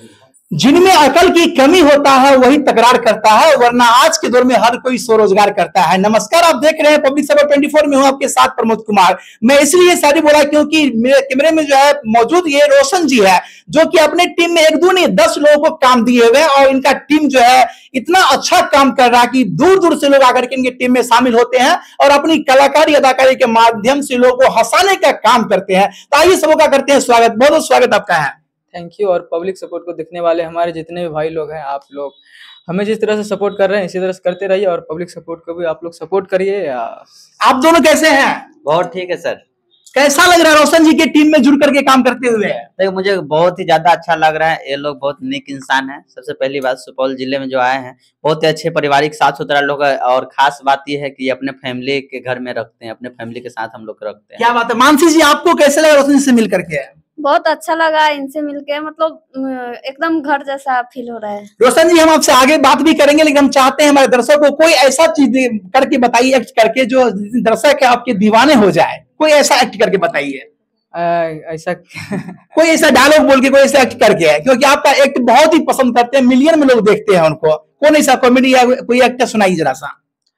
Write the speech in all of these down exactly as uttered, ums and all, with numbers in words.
जिनमें अकल की कमी होता है वही तकरार करता है, वरना आज के दौर में हर कोई स्वरोजगार करता है। नमस्कार, आप देख रहे हैं पब्लिक सेवा चौबीस में हूं आपके साथ प्रमोद कुमार। मैं इसलिए शादी बोला क्योंकि मेरे कैमरे में जो है मौजूद ये रोशन जी है, जो कि अपने टीम में एक दो नहीं दस लोगों को काम दिए हुए हैं, और इनका टीम जो है इतना अच्छा काम कर रहा है कि दूर दूर से लोग आकर के इनकी टीम में शामिल होते हैं और अपनी कलाकारी अदाकारी के माध्यम से लोगों को हंसाने का काम करते हैं। तो आइए सबों का करते हैं स्वागत, बहुत बहुत स्वागत आपका है। Thank you. और पब्लिक सपोर्ट को देखने वाले हमारे जितने भी भाई लोग हैं, आप लोग हमें जिस तरह से सपोर्ट कर रहे हैं इसी तरह से करते रहिए, और पब्लिक सपोर्ट को भी आप लोग सपोर्ट करिए। आप दोनों कैसे हैं? बहुत ठीक है सर। कैसा लग रहा है रोशन जी की टीम में जुड़ करके काम करते हुए? देखो मुझे बहुत ही ज्यादा अच्छा लग रहा है। ये लोग बहुत नेक इंसान हैं। सबसे पहली बात, सुपौल जिले में जो आए हैं बहुत ही अच्छे पारिवारिक साफ सुथरा लोग है, और खास बात ये है कि अपने फैमिली के घर में रखते हैं, अपने फैमिली के साथ हम लोग रखते हैं। क्या बात है। मानसी जी, आपको कैसे लगा रोशन जी से मिल करके? बहुत अच्छा लगा इनसे मिलके, मतलब एकदम घर जैसा फील हो रहा है। रोशन जी, हम आपसे आगे बात भी करेंगे, लेकिन हम चाहते हैं हमारे दर्शकों को कोई ऐसा चीज करके बताइए, एक्ट करके, जो दर्शक है आपके दीवाने हो जाए। कोई ऐसा एक्ट करके बताइए। ऐसा कोई ऐसा डायलॉग बोल के, कोई ऐसा एक्ट करके है, क्योंकि आपका एक्ट बहुत ही पसंद करते हैं, मिलियन में लोग देखते हैं उनको। कौन ऐसा कॉमेडी या कोई एक्टर सुनाइए जरा सा।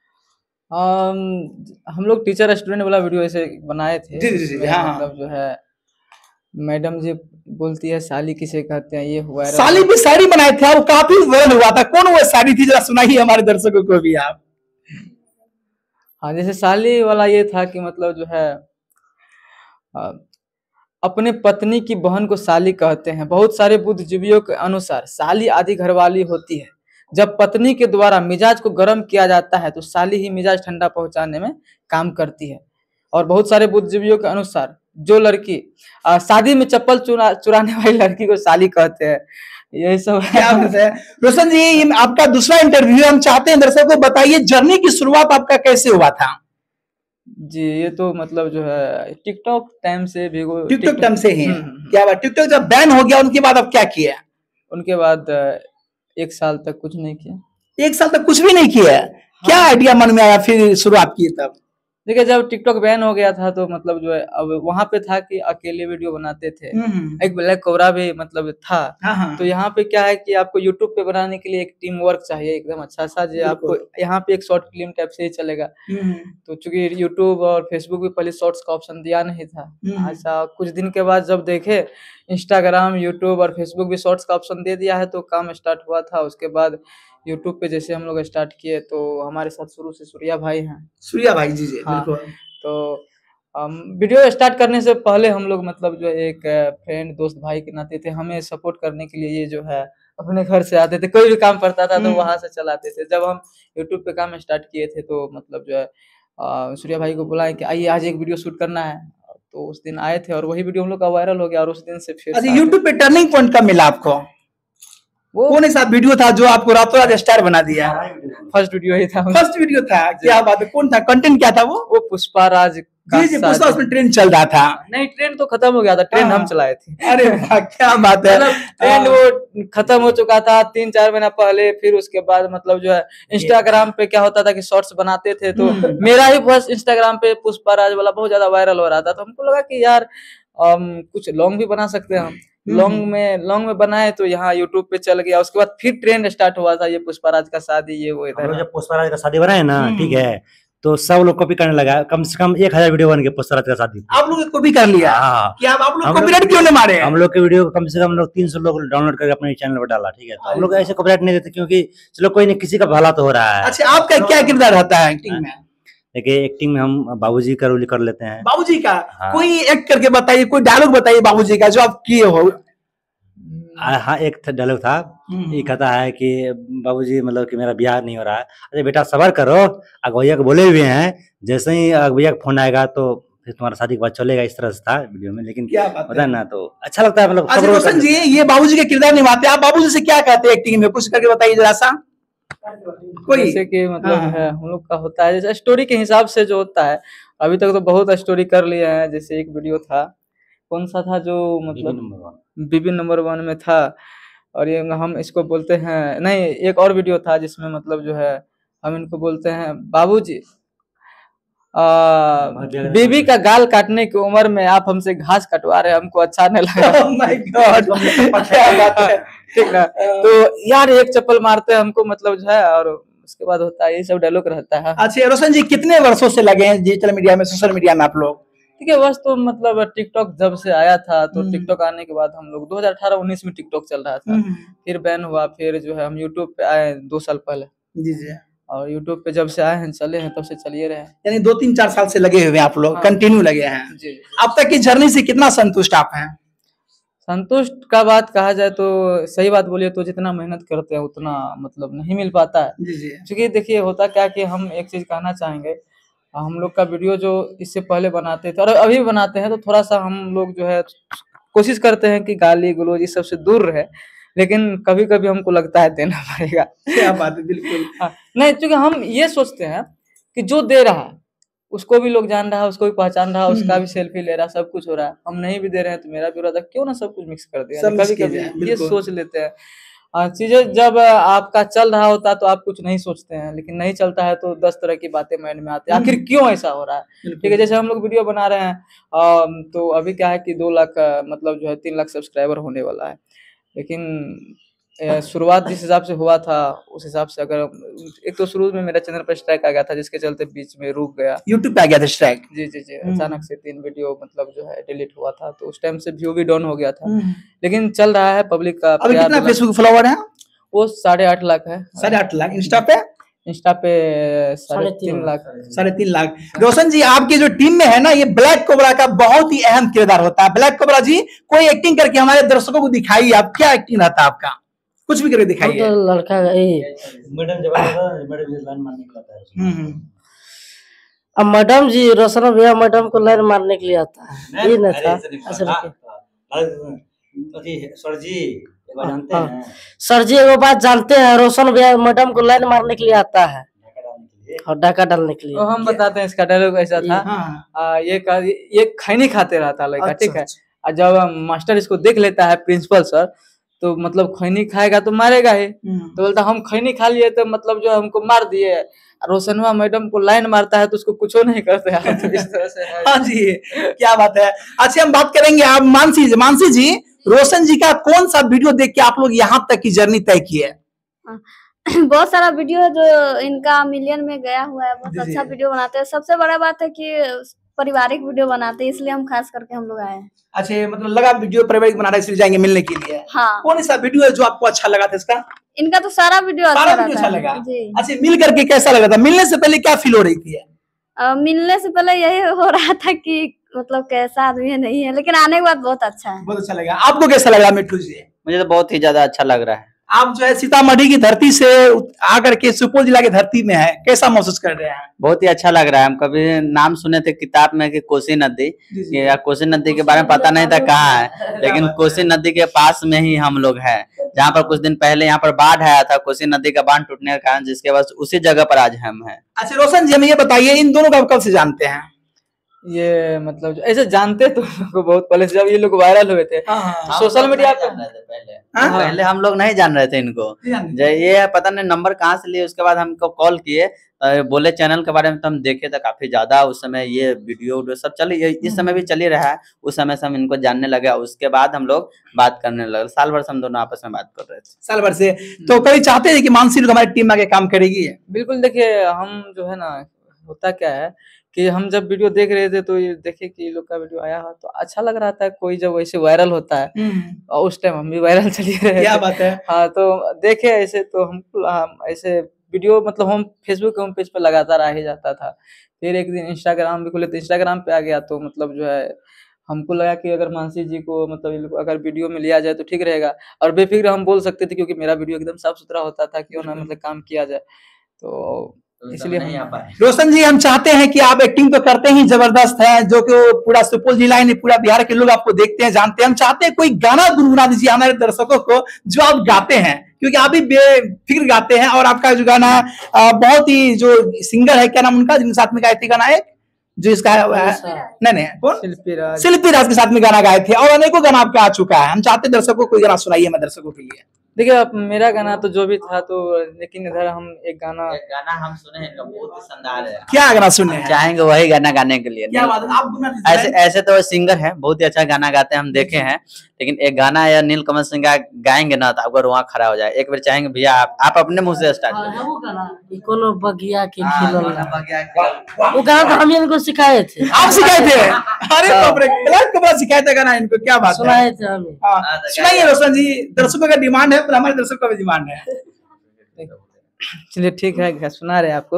हम लोग टीचर स्टूडेंट वाला वीडियो ऐसे बनाए थे। जी जी जी, हाँ, मतलब जो है मैडम जी बोलती है साली किसे कहते हैं, ये हुआ साली भी शायरी बनाए थे, वो काफी वायरल हुआ था। कौन वो शायरी थी, जरा सुनाइए हमारे दर्शकों को भी आप। हाँ, जैसे साली वाला ये था कि मतलब जो है आ, अपने पत्नी की बहन को साली कहते हैं। बहुत सारे बुद्धिजीवियों के अनुसार साली आदि घरवाली होती है। जब पत्नी के द्वारा मिजाज को गर्म किया जाता है तो साली ही मिजाज ठंडा पहुंचाने में काम करती है। और बहुत सारे बुद्धिजीवियों के अनुसार जो लड़की शादी में चप्पल चुरा चुराने वाली लड़की को साली कहते हैं। यही सब क्या बात है। रोशन जी, आपका दूसरा इंटरव्यू हम चाहते हैं दर्शकों को बताइए, जर्नी की शुरुआत आपका कैसे हुआ था? जी, ये तो मतलब जो है टिकटॉक टाइम से भी। टिकटॉक टाइम से ही? क्या बात। टिकटॉक जब बैन हो गया उनके बाद अब क्या किया? उनके बाद एक साल तक कुछ नहीं किया। एक साल तक कुछ भी नहीं किया? हाँ। क्या आइडिया मन में आया फिर शुरुआत की तब? देखिए, जब टिकटॉक बैन हो गया था तो मतलब जो है अब वहां पे था कि अकेले वीडियो बनाते थे, एक ब्लैक कोबरा भी मतलब था। हाँ। तो यहाँ पे क्या है कि आपको यूट्यूब पे बनाने के लिए एक टीम वर्क चाहिए एकदम अच्छा सा, जो आपको यहाँ पे एक शॉर्ट फिल्म टाइप से ही चलेगा। तो चूंकि यूट्यूब और फेसबुक भी पहले शॉर्ट्स का ऑप्शन दिया नहीं था। अच्छा, कुछ दिन के बाद जब देखे इंस्टाग्राम, यूट्यूब और फेसबुक भी शॉर्ट्स का ऑप्शन दे दिया है तो काम स्टार्ट हुआ था। उसके बाद यूट्यूब पे जैसे हम लोग स्टार्ट किए तो हमारे साथ शुरू से सूर्या भाई हैं। सूर्या भाई जी जी, हाँ। तो हम वीडियो स्टार्ट करने से पहले हम लोग मतलब जो एक फ्रेंड दोस्त भाई के नाते थे, हमें सपोर्ट करने के लिए ये जो है अपने घर से आते थे, कोई भी काम पड़ता था तो वहां से चलाते थे। जब हम यूट्यूब पे काम स्टार्ट किए थे तो मतलब जो है सूर्या भाई को बुलाए कि आइए आज एक वीडियो शूट करना है, तो उस दिन आए थे और वही वीडियो हम लोग का वायरल हो गया। और उस दिन से फिर अच्छा, यूट्यूब पे टर्निंग पॉइंट कब मिला आपको? वो कौन सा वीडियो था जो आपको रातों रात स्टार बना दिया? फर्स्ट वीडियो ही था। फर्स्ट वीडियो था? क्या बात है। कौन था, कंटेंट क्या था वो? वो पुष्पा राज जी जी, पुष्पा, उसमें ट्रेंड चल रहा था। नहीं, ट्रेंड तो खत्म हो गया था, ट्रेंड हम चलाए थे। अरे वाह, क्या बात है। ट्रेंड वो खत्म हो चुका था तीन चार महीना पहले। फिर उसके बाद मतलब जो है इंस्टाग्राम पे क्या होता था कि शॉर्ट्स बनाते थे, तो मेरा ही बस इंस्टाग्राम पे पुष्पा राज वाला बहुत ज्यादा वायरल हो रहा था। तो हमको लगा कि यार कुछ लॉन्ग भी बना सकते हैं हम। लॉन्ग में लॉन्ग में बनाए तो यहाँ यूट्यूब पे चल गया। उसके बाद फिर ट्रेंड स्टार्ट हुआ था, ये पुष्पा राज का शादी, ये वो इधर। जब पुष्पा राज का शादी बनाए ना, ठीक है, तो सब लोग कॉपी करने लगा। कम से कम एक हजार वीडियो बन गए पुष्पा राज का शादी। आप लोग कॉपी कर लिया? हाँ। क्या आप लोग कॉपीराइट क्यों नहीं मारे? हम लोग के वीडियो कम से कम लोग तीन सौ लोग डाउनलोड करके अपने चैनल पर डाला, ठीक है। तो हम लोग ऐसे कॉपीराइट नहीं देते, क्योंकि चलो कोई नहीं, किसी का भला तो हो रहा है। अच्छा, आपका क्या किरदार रहता है एक्टिंग में? देखिए, एक्टिंग में हम बाबूजी का रोल कर लेते हैं। बाबूजी का? कोई एक्ट करके बताइए, कोई डायलॉग बताइए बाबूजी का जो आप किए हो। हाँ, एक डायलॉग था, ये कहता है कि बाबूजी मतलब कि मेरा ब्याह नहीं हो रहा है। अरे बेटा सबर करो, अगवैया को बोले हुए हैं, जैसे ही अगवैया का फोन आएगा तो फिर तुम्हारा शादी के बाद चलेगा। इस तरह से था वीडियो में, लेकिन क्या पता है ना, तो अच्छा लगता है मतलब। अच्छा रोशन जी, ये बाबूजी के किरदार निभाते हैं, आप बाबूजी से क्या कहते हैं एक्टिंग में, कुछ करके बताइए जरा सा। कोई जैसे कि मतलब है हम लोग का होता है जैसे स्टोरी के हिसाब से जो होता है। अभी तक तो बहुत स्टोरी कर लिए हैं। जैसे एक वीडियो था, कौन सा था जो मतलब बीबी नंबर वन में था, और ये हम इसको बोलते हैं, नहीं एक और वीडियो था जिसमें मतलब जो है हम इनको बोलते हैं बाबूजी, बीबी का गाल काटने की उम्र में आप हमसे घास कटवा रहे, हमको अच्छा नहीं लगा। oh my God, क्या बात है। ठीक ना। तो यार एक चप्पल मारते हैं हमको, मतलब जो है, और उसके बाद होता है ये सब डायलॉग रहता है। अच्छा रोशन जी, कितने वर्षों से लगे हैं डिजिटल मीडिया में, सोशल मीडिया में आप लोग? ठीक है, बस तो मतलब टिकटॉक जब से आया था, तो टिकटॉक आने के बाद हम लोग दो हज़ार अठारह उन्नीस में टिकटॉक चल रहा था, फिर बैन हुआ, फिर जो है हम यूट्यूब पे आए दो साल पहले। जी जी। और यूट्यूब पे जब से आए हैं, चले हैं, तब से चलिए रहे हैं। यानी दो तीन चार साल से लगे हुए हैं आप लोग, कंटिन्यू लगे हैं। जी। अब तक की जर्नी से कितना संतुष्ट आप हैं? संतुष्ट का बात कहा जाए तो सही बात बोलिए तो जितना मेहनत करते हैं उतना मतलब नहीं मिल पाता है। जी जी। क्योंकि देखिए होता क्या कि हम एक चीज कहना चाहेंगे, हम लोग का वीडियो जो इससे पहले बनाते थे और अभी भी बनाते हैं, तो थोड़ा सा हम लोग जो है कोशिश करते हैं कि गाली गलौज इस सब से दूर रहे, लेकिन कभी कभी हमको लगता है देना पड़ेगा। क्या बात है, बिल्कुल। हाँ, नहीं, क्योंकि हम ये सोचते हैं कि जो दे रहा है उसको भी लोग जान रहा है, उसको भी पहचान रहा है, उसका भी सेल्फी ले रहा है, सब कुछ हो रहा है। हम नहीं भी दे रहे हैं तो मेरा भी हो रहा था, क्यों ना सब कुछ मिक्स कर दिया। कभी कभी ये सोच लेते हैं। हाँ, चीजें जब आपका चल रहा होता है तो आप कुछ नहीं सोचते हैं, लेकिन नहीं चलता है तो दस तरह की बातें माइंड में आती है, आखिर क्यों ऐसा हो रहा है। ठीक है, जैसे हम लोग वीडियो बना रहे हैं, तो अभी क्या है कि दो लाख मतलब जो है तीन लाख सब्सक्राइबर होने वाला है, लेकिन शुरुआत जिस हिसाब से हुआ था उस हिसाब से अगर एक तो शुरू में मेरा चैनल पर स्ट्राइक आ गया था, जिसके चलते बीच में रुक गया। यूट्यूब पे आ गया था स्ट्राइक? जी जी जी, अचानक से तीन वीडियो मतलब जो है डिलीट हुआ था, तो उस टाइम से व्यू भी डाउन हो गया था, लेकिन चल रहा है पब्लिक का। अभी कितना फेसबुक फॉलोवर है? वो साढ़े आठ लाख है। साढ़े आठ लाख। इंस्टा पे? इंस्टा पे साढ़े तीन लाख। साढ़े तीन लाख। रोशन जी, आपकी जो टीम में है ना, ये ब्लैक कोबरा का बहुत ही अहम किरदार होता है। ब्लैक कोबरा जी, कोई एक्टिंग करके हमारे दर्शकों को दिखाइए, आप क्या एक्टिंग रहता है आपका, कुछ भी करके दिखाइए। तो लड़का मैडम जब मैडम लाइन मारने के आता है, अब मैडम जी रोशन भैया मैडम को लाइन मारने के लिए आता है, ये ना था। सर जी जानते हैं, सर जी वो बात जानते हैं, रोशन भैया मैडम को लाइन मारने के लिए आता है और डाका डालने के लिए। तो हम बताते हैं, इसका डायलॉग ऐसा था। आ, ये का, ये खैनी खाते रहा था लड़का, ठीक है। और जब मास्टर इसको देख लेता है, प्रिंसिपल सर, तो मतलब खैनी खाएगा तो मारेगा ही, तो बोलता हम खैनी खा लिए तो मतलब जो हमको मार दिए। रोशनवा मैडम को लाइन मारता है तो उसको कुछ नहीं करते हैं, तो इस तरह से है। हाँ जी, क्या बात है। अच्छा, हम बात करेंगे आप मानसी जी। मानसी जी, रोशन जी का कौन सा वीडियो देख के आप लोग यहाँ तक की जर्नी तय की है? बहुत सारा वीडियो है जो इनका मिलियन में गया हुआ है, बहुत अच्छा वीडियो बनाते हैं। सबसे बड़ा बात है कि पारिवारिक वीडियो बनाते हैं, इसलिए हम खास करके हम लोग आए हैं। अच्छा, मतलब लगा वीडियो पारिवारिक बना रहे, इसलिए जाएंगे मिलने के लिए। हाँ। कौन सा वीडियो है जो आपको अच्छा लगा था इसका? इनका तो सारा वीडियो अच्छा, सारा वीडियो अच्छा लगा जी। अच्छा, मिल करके कैसा लगा था? मिलने से पहले क्या फील हो रही थी? आ, मिलने से पहले यही हो रहा था कि मतलब कैसा आदमी है नहीं है, लेकिन आने के बाद बहुत अच्छा है। बहुत अच्छा लगा। आपको कैसा लगा मिट्टू जी? मुझे तो बहुत ही ज्यादा अच्छा लग रहा है। आप जो है सीतामढ़ी की धरती से आकर के सुपौल जिला की धरती में है, कैसा महसूस कर रहे हैं? बहुत ही अच्छा लग रहा है। हम कभी नाम सुने थे किताब में कि कोसी नदी, या कोसी नदी के बारे में पता नहीं था कहाँ है, लेकिन कोसी नदी के पास में ही हम लोग हैं, जहाँ पर कुछ दिन पहले यहाँ पर बाढ़ आया था, कोसी नदी का बांध टूटने के कारण, जिसके बाद उसी जगह पर आज हम हैं। अच्छा रोशन जी, हमें ये बताइए, इन दोनों को कब से जानते हैं? ये मतलब ऐसे जानते तो को बहुत पहले से, जब ये लोग वायरल हुए थे सोशल मीडिया पे। पहले पहले हम लोग नहीं जान रहे थे इनको, ये पता नहीं नंबर कहाँ से लिए। उसके बाद हमको कॉल किए, बोले चैनल के बारे में, तो हम देखे तो काफी ज्यादा उस समय ये वीडियो वीडियो सब चल, इस समय भी चल ही रहा है। उस समय से हम इनको जानने लगे, उसके बाद हम लोग बात करने लगे। साल भर से हम दोनों आपस में बात कर रहे थे। साल भर से। तो कभी चाहते हैं कि मानसी लोग हमारी टीम में आके काम करेगी? बिल्कुल। देखिए, हम जो है ना, होता क्या है कि हम जब वीडियो देख रहे थे तो ये देखे कि लोग का वीडियो आया तो अच्छा लग रहा था। कोई जब वैसे वायरल होता है, और उस टाइम हम भी वायरल चलिए रहे। क्या बात है। हाँ, तो देखे ऐसे, तो हम हम ऐसे वीडियो मतलब हम फेसबुक होम पेज पर लगातार आ ही जाता था। फिर एक दिन इंस्टाग्राम भी खुले तो इंस्टाग्राम पे आ गया, तो मतलब जो है हमको लगा कि अगर मानसी जी को मतलब अगर वीडियो में लिया जाए तो ठीक रहेगा, और बेफिक्र हम बोल सकते थे, क्योंकि मेरा वीडियो एकदम साफ सुथरा होता था, क्यों ना मतलब काम किया जाए, तो इसलिए नहीं आ पाए। रोशन जी, हम चाहते हैं कि आप एक्टिंग तो करते ही जबरदस्त है, जो कि पूरा सुपौल जिला ही नहीं, पूरा बिहार के लोग आपको देखते हैं, जानते हैं। हम चाहते हैं कोई गाना गुनगुना दीजिए हमारे दर्शकों को जो आप गाते हैं, क्योंकि आप भी बेफिक्र गाते हैं, और आपका जो गाना बहुत ही, जो सिंगर है, क्या नाम उनका जिनके साथ में गाए थे गाना, एक जो इसका नहीं नहीं कौन, शिल्पी राज, शिल्पी राज के साथ में गाना गाए थे, और अनेकों गाना आपका आ चुका है। हम चाहते हैं दर्शकों को कोई गाना सुनाइए, मैं दर्शकों के लिए। देखिए अब मेरा गाना तो जो भी था तो, लेकिन इधर हम एक गाना एक गाना हम सुने हैं जो बहुत ही शानदार है। क्या गाना सुने हैं? चाहेंगे वही गाना गाने के लिए। क्या बात है, आप गुना दीजिए। ऐसे ऐसे तो सिंगर है, बहुत ही अच्छा गाना गाते हैं, हम देखे हैं, लेकिन एक गाना या नीलकमल सिंह का गाएंगे ना तो आपको रुआ खड़ा हो जाए। एक बार चाहेंगे भैया आप आप अपने मुंह से स्टार्ट करिए। कोनो बगिया के हाँ, खिलल गाना बगिया वो गाना तो हम इनको सिखाए थे। आप सिखाए थे? अरे बाप रे, ब्लैक के बाद सिखाए थे गाना इनको, क्या बात है। सुनाए थे हमें। हाँ, सुनाइए रोशन जी, दर्शकों का डिमांड है पर हमारे दर्शकों का भी डिमांड है। चलिए ठीक है, सुना रहे आपको।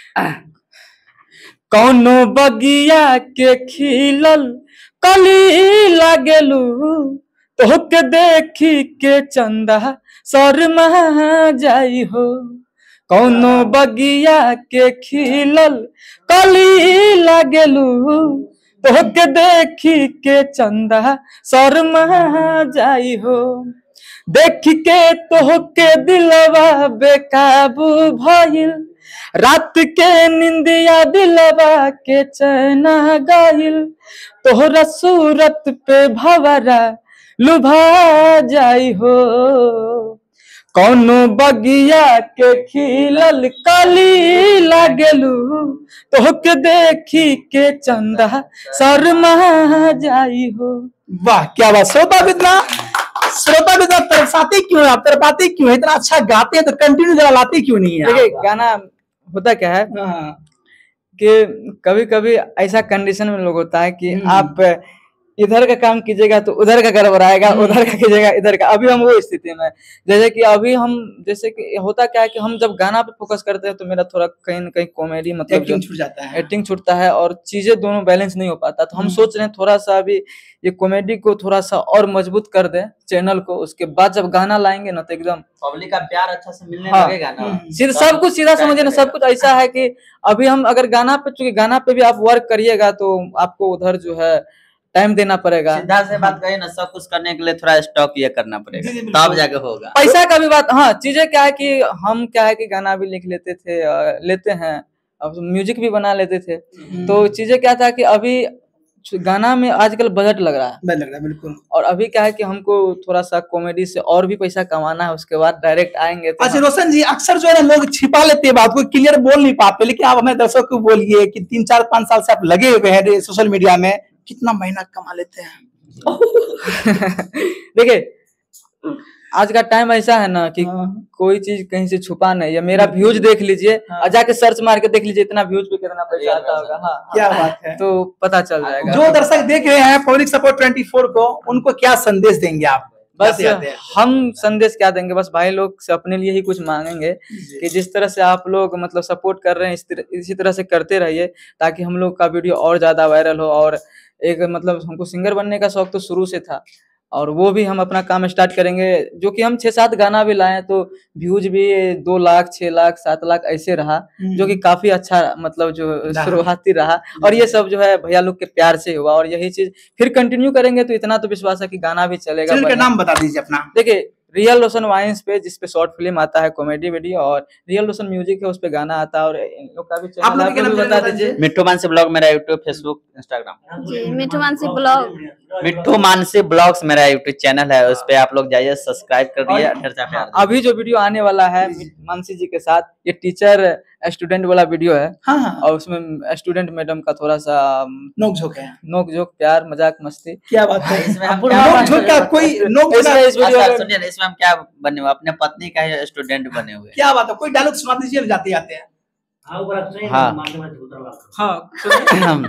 कौनो बगिया के खिलल कली लागेलू, तोहके देखी के चंदा शर्मा जाई हो। कौनो बगिया के खिलल कली लागेलू, तोहके देखी के चंदा शर्मा जाई हो। देख के तोहके दिलवा बेकाबू भइल, रात के निंदिया दिलवा के चैना गइल। तोहरा सूरत पे भवरा लुभा जाई हो। कौनो बगिया के खिलल कली लागेलू, तोहके देखी के चंदा शर्मा जाई हो। वाह क्या बात। श्रोता बिदना, श्रोता बिदना तरसाते क्यों है आप, तरपाते क्यों है? इतना अच्छा गाते हैं तो कंटिन्यू जरा लाते क्यों नहीं है? देखिए गाना होता क्या है कि कभी कभी ऐसा कंडीशन में लोग होता है कि आप इधर का काम कीजिएगा तो उधर का गड़बड़ाएगा, उधर का कीजिएगा इधर का। अभी हम वो स्थिति में, जैसे कि अभी हम जैसे कि होता क्या है कि हम जब गाना पे फोकस करते हैं तो मेरा थोड़ा कहीं न कहीं कॉमेडी मतलब एक्टिंग छूट जाता है, एक्टिंग छूटता है और चीजें दोनों बैलेंस नहीं हो पाता। तो हम सोच रहे हैं थोड़ा सा अभी ये कॉमेडी को थोड़ा सा और मजबूत कर दें चैनल को, उसके बाद जब गाना लाएंगे ना तो एकदम पब्लिक का प्यार अच्छा से मिलने हाँ, लगेगा ना। सीधा सब कुछ सीधा समझिए ना, सब कुछ ऐसा है कि अभी हम अगर गाना पे, चूंकि गाना पे भी आप वर्क करिएगा तो आपको उधर जो है टाइम देना पड़ेगा। सीधा से बात करिए ना, सब कुछ करने के लिए थोड़ा स्टॉक ये करना पड़ेगा, तब जाके होगा। पैसा का भी बात, हाँ चीजें क्या है कि हम क्या है कि गाना भी लिख लेते थे, लेते हैं, अब म्यूजिक भी बना लेते थे। तो चीजें क्या था कि अभी गाना में आजकल बजट लग रहा है, लग रहा है बिल्कुल। और अभी क्या है कि हमको थोड़ा सा कॉमेडी से और भी पैसा कमाना है, उसके बाद डायरेक्ट आएंगे तो। अच्छा रोशन जी, अक्सर जो है ना लोग छिपा लेते हैं बात को, क्लियर बोल नहीं पाते, लेकिन आप हमें दर्शकों को बोलिए कि तीन चार पांच साल से आप लगे हुए हैं सोशल मीडिया में, कितना महीना कमा लेते हैं? देखिए आज का टाइम ऐसा है ना कि कोई चीज कहीं से छुपा नहीं है। मेरा व्यूज देख लीजिए और जाके सर्च मार के देख लीजिए इतना व्यूज पे कितना पैसा आता होगा। हाँ, क्या बात है, तो पता चल जाएगा। जो दर्शक देख रहे हैं पब्लिक सपोर्ट ट्वेंटी फोर को, उनको क्या संदेश देंगे आप? बस हम संदेश क्या देंगे, बस भाई लोग से अपने लिए ही कुछ मांगेंगे कि जिस तरह से आप लोग मतलब सपोर्ट कर रहे हैं, इस तरह, इसी तरह से करते रहिए, ताकि हम लोग का वीडियो और ज्यादा वायरल हो। और एक मतलब हमको सिंगर बनने का शौक तो शुरू से था, और वो भी हम अपना काम स्टार्ट करेंगे, जो कि हम छह सात गाना भी लाए तो व्यूज भी दो लाख छह लाख सात लाख ऐसे रहा, जो कि काफी अच्छा मतलब जो शुरुआती रहा। और ये सब जो है भैया लोग के प्यार से हुआ, और यही चीज फिर कंटिन्यू करेंगे तो इतना तो विश्वास है कि गाना भी चलेगा। चैनल का नाम बता दीजिए अपना। देखिए रियल रोशन वाइन्स पे, जिसपे शॉर्ट फिल्म आता है कॉमेडी वीडियो, और रियल रोशन म्यूजिक है, उस पे गाना आता है। और इन लोग का भी चैनल आप आपको भी बता दीजिए। मिट्ठू मानसी ब्लॉग मेरा यूट्यूब, फेसबुक, इंस्टाग्राम। जी मिट्ठू मानसी ब्लॉग, मिट्ठू मानसी ब्लॉग्स मेरा यूट्यूब चैनल है, उस पे आप लोग जाइए, सब्सक्राइब कर दिए, ढेर सारा प्यार। अभी जो वीडियो आने वाला है मानसी जी के साथ, ये टीचर स्टूडेंट वाला वीडियो है। हाँ हाँ। और उसमें स्टूडेंट मैडम का थोड़ा सा नोक झोंक है, नोक झोंक, प्यार मजाक मस्ती। क्या बात है, इसमें हम नोक झोंक का कोई नोक झोंक? इस वीडियो में सुनिए, इसमें हम क्या बने हुए, अपने पत्नी का ही स्टूडेंट बने हुए। क्या बात है, कोई डायलॉग सुना दीजिए, जाते जाते हैं। हाँ हाँ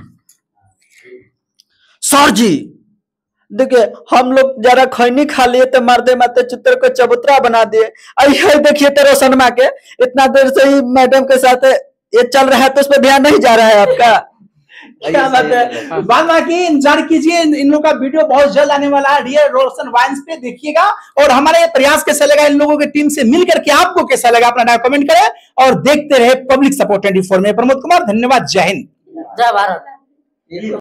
सर जी देखिए, हम लोग जरा खैनी खा लिए तो मारते मारते चित्र को चबूतरा बना दिए। अरे देखिए तेरे सनमा के इतना देर से ही मैडम के साथ ये चल रहा है तो उस पर ध्यान नहीं जा रहा है आपका। क्या बात है, बाद बाकी इंतजार कीजिए, इन लोगों का वीडियो बहुत जल्द आने वाला है रियल रोशन वाइन्स पे, देखिएगा। और हमारा ये प्रयास कैसा लगा, इन लोगों की टीम से मिलकर के आपको कैसा लगा, अपना कमेंट करें और देखते रहे पब्लिक सपोर्ट ट्वेंटी फोर में। प्रमोद कुमार, धन्यवाद, जय हिंद, जय भारत।